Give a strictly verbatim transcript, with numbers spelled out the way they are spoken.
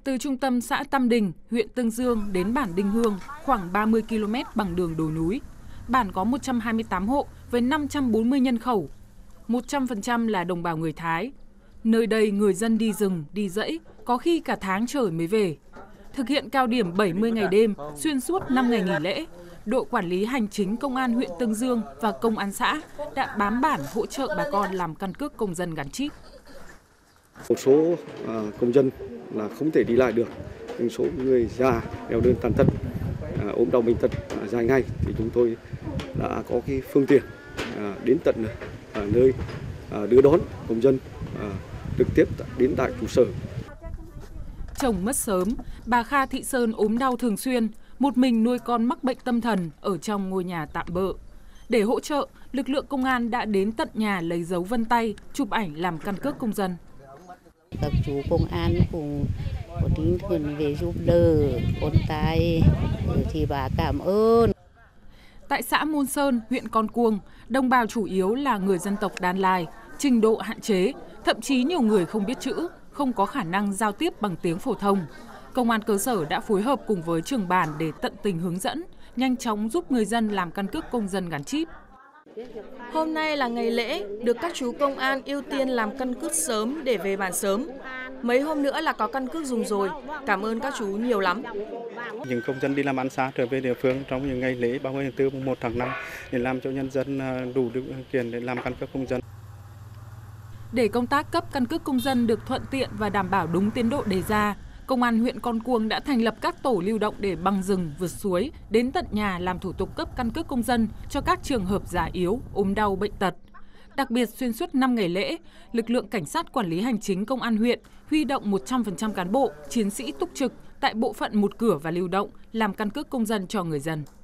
Từ trung tâm xã Tam Đình, huyện Tương Dương đến bản Đình Hương khoảng ba mươi ki lô mét bằng đường đồi núi. Bản có một trăm hai mươi tám hộ với năm trăm bốn mươi nhân khẩu, một trăm phần trăm là đồng bào người Thái. Nơi đây người dân đi rừng, đi dãy, có khi cả tháng trời mới về. Thực hiện cao điểm bảy mươi ngày đêm, xuyên suốt năm ngày nghỉ lễ, đội quản lý hành chính công an huyện Tương Dương và công an xã đã bám bản hỗ trợ bà con làm căn cước công dân gắn chip. Một số uh, công dân là không thể đi lại được, những số người già, neo đơn tàn tật, uh, ốm đau bệnh tật uh, dài ngày thì chúng tôi đã có cái phương tiện uh, đến tận uh, nơi uh, đưa đón công dân uh, trực tiếp đến tại trụ sở. Chồng mất sớm, bà Kha Thị Sơn ốm đau thường xuyên, một mình nuôi con mắc bệnh tâm thần ở trong ngôi nhà tạm bợ. Để hỗ trợ, lực lượng công an đã đến tận nhà lấy dấu vân tay, chụp ảnh làm căn cước công dân. Các chú công an cũng có tinh thần về giúp đỡ con tay thì bà cảm ơn. Tại xã Môn Sơn, huyện Con Cuông, đồng bào chủ yếu là người dân tộc Đan Lai, trình độ hạn chế, thậm chí nhiều người không biết chữ, không có khả năng giao tiếp bằng tiếng phổ thông. Công an cơ sở đã phối hợp cùng với trưởng bản để tận tình hướng dẫn, nhanh chóng giúp người dân làm căn cước công dân gắn chip. Hôm nay là ngày lễ, được các chú công an ưu tiên làm căn cước sớm để về bản sớm. Mấy hôm nữa là có căn cước dùng rồi, cảm ơn các chú nhiều lắm. Những công dân đi làm ăn xa trở về địa phương trong những ngày lễ ba mươi tháng tư, mùng một tháng năm để làm cho nhân dân đủ điều kiện để làm căn cước công dân. Để công tác cấp căn cước công dân được thuận tiện và đảm bảo đúng tiến độ đề ra, Công an huyện Con Cuông đã thành lập các tổ lưu động để băng rừng, vượt suối, đến tận nhà làm thủ tục cấp căn cước công dân cho các trường hợp già yếu, ốm đau, bệnh tật. Đặc biệt, xuyên suốt năm ngày lễ, lực lượng cảnh sát quản lý hành chính công an huyện huy động một trăm phần trăm cán bộ, chiến sĩ túc trực tại bộ phận một cửa và lưu động làm căn cước công dân cho người dân.